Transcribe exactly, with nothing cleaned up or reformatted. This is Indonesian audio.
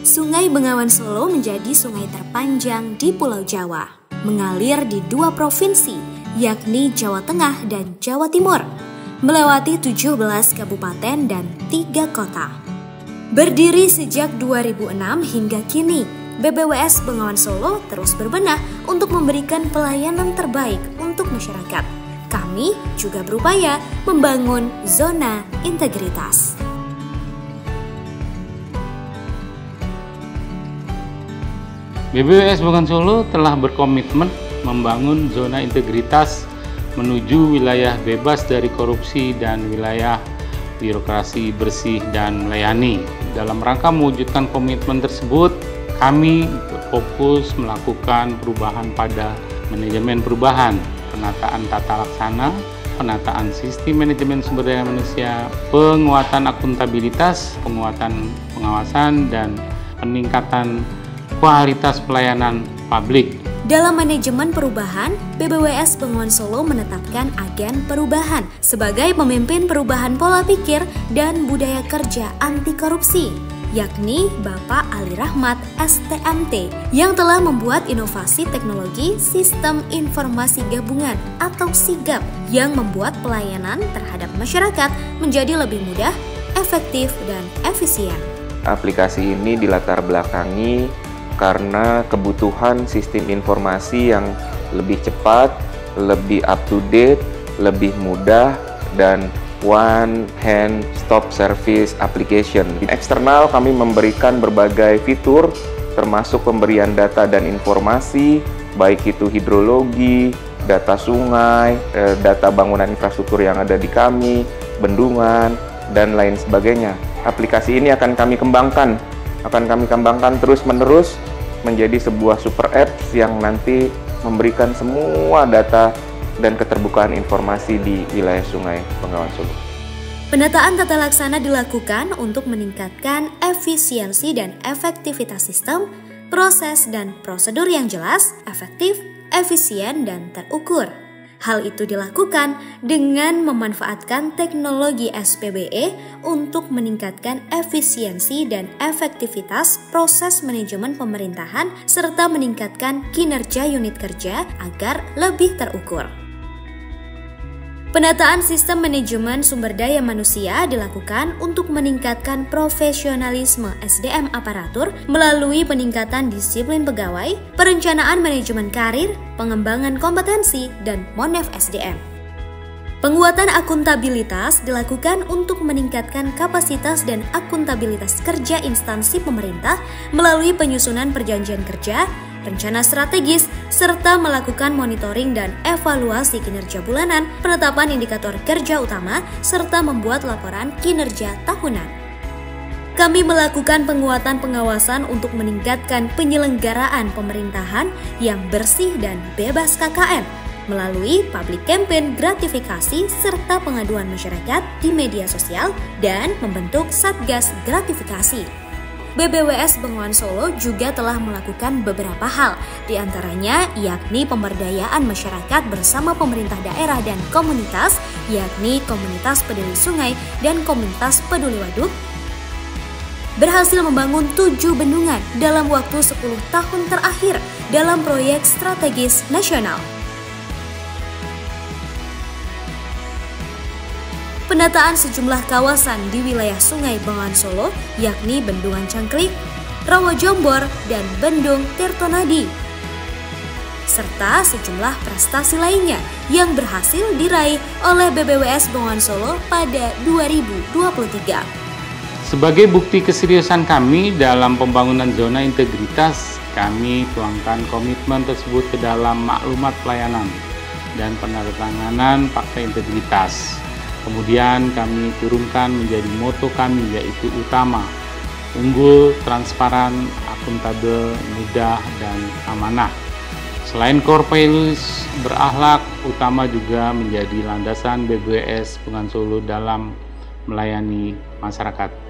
Sungai Bengawan Solo menjadi sungai terpanjang di Pulau Jawa, mengalir di dua provinsi, yakni Jawa Tengah dan Jawa Timur, melewati tujuh belas kabupaten dan tiga kota. Berdiri sejak dua ribu enam hingga kini, B B W S Bengawan Solo terus berbenah untuk memberikan pelayanan terbaik untuk masyarakat. Kami juga berupaya membangun zona integritas. B B W S Bengawan Solo telah berkomitmen membangun zona integritas menuju wilayah bebas dari korupsi dan wilayah birokrasi bersih dan melayani. Dalam rangka mewujudkan komitmen tersebut, kami berfokus melakukan perubahan pada manajemen perubahan, penataan tata laksana, penataan sistem manajemen sumber daya manusia, penguatan akuntabilitas, penguatan pengawasan, dan peningkatan kualitas pelayanan publik. Dalam manajemen perubahan, B B W S Bengawan Solo menetapkan agen perubahan sebagai pemimpin perubahan pola pikir dan budaya kerja anti korupsi, yakni Bapak Ali Rahmat S T M T yang telah membuat inovasi teknologi Sistem Informasi Gabungan atau SIGAP yang membuat pelayanan terhadap masyarakat menjadi lebih mudah, efektif, dan efisien. Aplikasi ini dilatar belakangi karena kebutuhan sistem informasi yang lebih cepat, lebih up to date, lebih mudah, dan one hand stop service application. Di eksternal kami memberikan berbagai fitur termasuk pemberian data dan informasi, baik itu hidrologi, data sungai, data bangunan infrastruktur yang ada di kami, bendungan, dan lain sebagainya. Aplikasi ini akan kami kembangkan akan kami kembangkan terus-menerus menjadi sebuah super apps yang nanti memberikan semua data dan keterbukaan informasi di wilayah Sungai Bengawan Solo. Penataan tata laksana dilakukan untuk meningkatkan efisiensi dan efektivitas sistem, proses dan prosedur yang jelas, efektif, efisien, dan terukur. Hal itu dilakukan dengan memanfaatkan teknologi S P B E untuk meningkatkan efisiensi dan efektivitas proses manajemen pemerintahan serta meningkatkan kinerja unit kerja agar lebih terukur. Penataan sistem manajemen sumber daya manusia dilakukan untuk meningkatkan profesionalisme S D M aparatur melalui peningkatan disiplin pegawai, perencanaan manajemen karir, pengembangan kompetensi, dan Monef S D M. Penguatan akuntabilitas dilakukan untuk meningkatkan kapasitas dan akuntabilitas kerja instansi pemerintah melalui penyusunan perjanjian kerja, rencana strategis, serta melakukan monitoring dan evaluasi kinerja bulanan, penetapan indikator kerja utama, serta membuat laporan kinerja tahunan. Kami melakukan penguatan pengawasan untuk meningkatkan penyelenggaraan pemerintahan yang bersih dan bebas K K N melalui public campaign gratifikasi serta pengaduan masyarakat di media sosial dan membentuk Satgas Gratifikasi. B B W S Bengawan Solo juga telah melakukan beberapa hal, diantaranya yakni pemberdayaan masyarakat bersama pemerintah daerah dan komunitas, yakni komunitas peduli sungai dan komunitas peduli waduk, berhasil membangun tujuh bendungan dalam waktu sepuluh tahun terakhir dalam proyek strategis nasional. Penataan sejumlah kawasan di wilayah Sungai Bengawan Solo, yakni Bendungan Cangklik, Rawa Jombor, dan Bendung Tirtonadi, serta sejumlah prestasi lainnya yang berhasil diraih oleh B B W S Bengawan Solo pada dua ribu dua puluh tiga. Sebagai bukti keseriusan kami dalam pembangunan zona integritas, kami tuangkan komitmen tersebut ke dalam maklumat pelayanan dan penandatanganan fakta integritas. Kemudian kami turunkan menjadi moto kami, yaitu utama, unggul, transparan, akuntabel, mudah, dan amanah. Selain core values berakhlak, utama juga menjadi landasan B B W S Bengawan Solo dalam melayani masyarakat.